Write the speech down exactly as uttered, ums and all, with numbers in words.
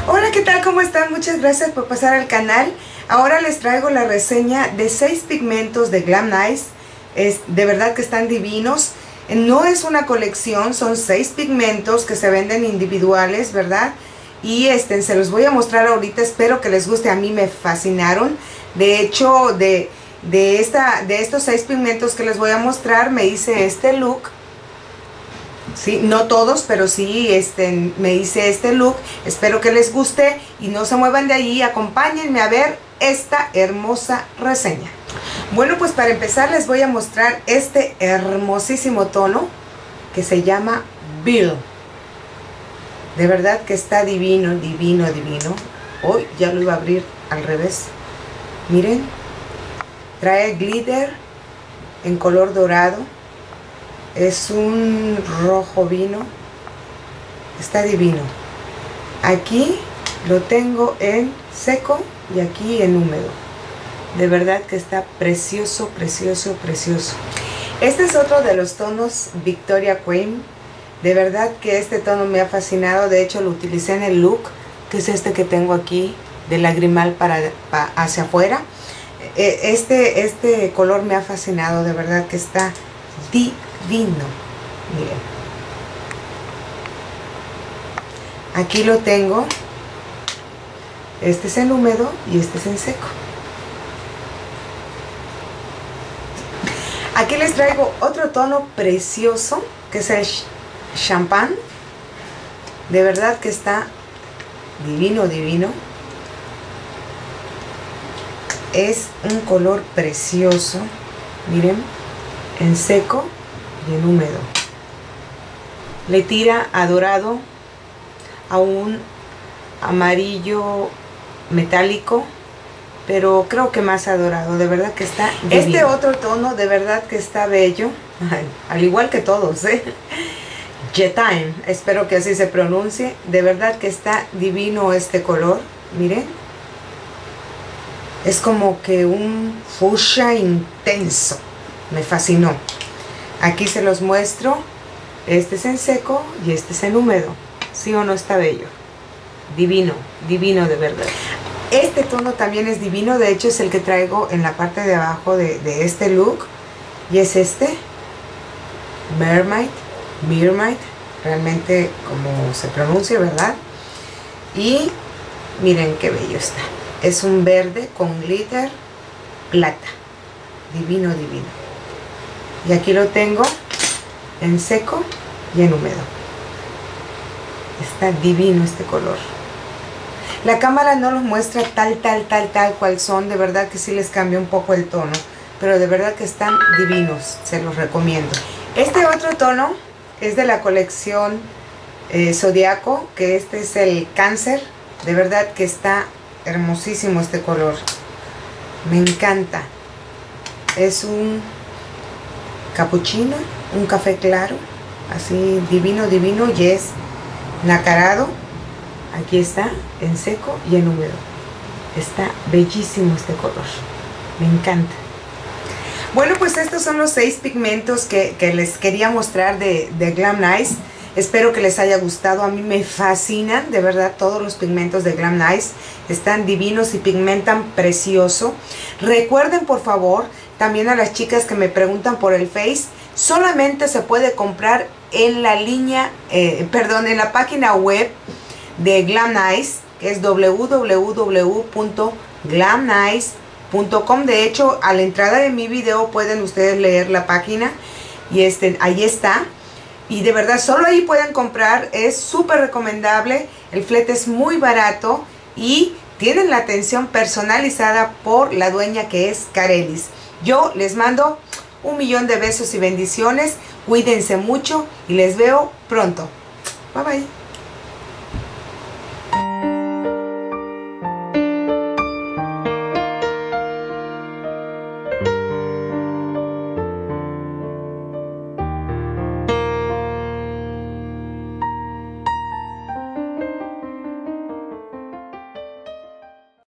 Hola, ¿qué tal? ¿Cómo están? Muchas gracias por pasar al canal. Ahora les traigo la reseña de seis pigmentos de Glam Nice. Es, de verdad que están divinos. No es una colección, son seis pigmentos que se venden individuales, ¿verdad? Y este, se los voy a mostrar ahorita, espero que les guste. A mí me fascinaron. De hecho, de, de, esta, de estos seis pigmentos que les voy a mostrar, me hice este look. Sí, no todos, pero sí este, me hice este look. Espero que les guste y no se muevan de ahí. Acompáñenme a ver esta hermosa reseña. Bueno, pues para empezar les voy a mostrar este hermosísimo tono que se llama Bill. De verdad que está divino, divino, divino. Hoy ya lo iba a abrir al revés. Miren, trae glitter en color dorado. Es un rojo vino. Está divino. Aquí lo tengo en seco y aquí en húmedo. De verdad que está precioso, precioso, precioso. Este es otro de los tonos Victoria Queen. De verdad que este tono me ha fascinado. De hecho lo utilicé en el look, que es este que tengo aquí, de lagrimal para, para hacia afuera. Este, este color me ha fascinado. De verdad que está divino. Miren, aquí lo tengo. Este es en húmedo y este es en seco. Aquí les traigo otro tono precioso, que es el champán. De verdad que está divino, divino. Es un color precioso. Miren, en seco y en húmedo. Le tira a dorado, a un amarillo metálico, pero creo que más a dorado. De verdad que está divino. Este otro tono de verdad que está bello. Ay, al igual que todos, ¿eh? Jetime, espero que así se pronuncie. De verdad que está divino este color. Miren, es como que un fucsia intenso. Me fascinó. Aquí se los muestro. Este es en seco y este es en húmedo. ¿Sí o no está bello? Divino, divino de verdad. Este tono también es divino. De hecho es el que traigo en la parte de abajo de, de este look. Y es este. Mermaid. Mermaid. Realmente como se pronuncia, ¿verdad? Y miren qué bello está. Es un verde con glitter plata. Divino, divino. Y aquí lo tengo en seco y en húmedo. Está divino este color. La cámara no los muestra tal, tal, tal, tal cual son. De verdad que sí les cambia un poco el tono. Pero de verdad que están divinos. Se los recomiendo. Este otro tono es de la colección eh, Zodiaco. Que este es el Cáncer. De verdad que está hermosísimo este color. Me encanta. Es un capuchino, un café claro, así divino, divino, y es nacarado. Aquí está, en seco y en húmedo. Está bellísimo este color, me encanta. Bueno, pues estos son los seis pigmentos que, que les quería mostrar de, de Glam Nice. Espero que les haya gustado. A mí me fascinan, de verdad, todos los pigmentos de Glam Nice. Están divinos y pigmentan precioso. Recuerden, por favor, también a las chicas que me preguntan por el Face, solamente se puede comprar en la línea, eh, perdón, en la página web de Glam Nice, que es w w w punto glam nice punto com. De hecho, a la entrada de mi video pueden ustedes leer la página y este, ahí está. Y de verdad, solo ahí pueden comprar. Es súper recomendable. El flete es muy barato y tienen la atención personalizada por la dueña, que es Carelis. Yo les mando un millón de besos y bendiciones. Cuídense mucho y les veo pronto. Bye bye.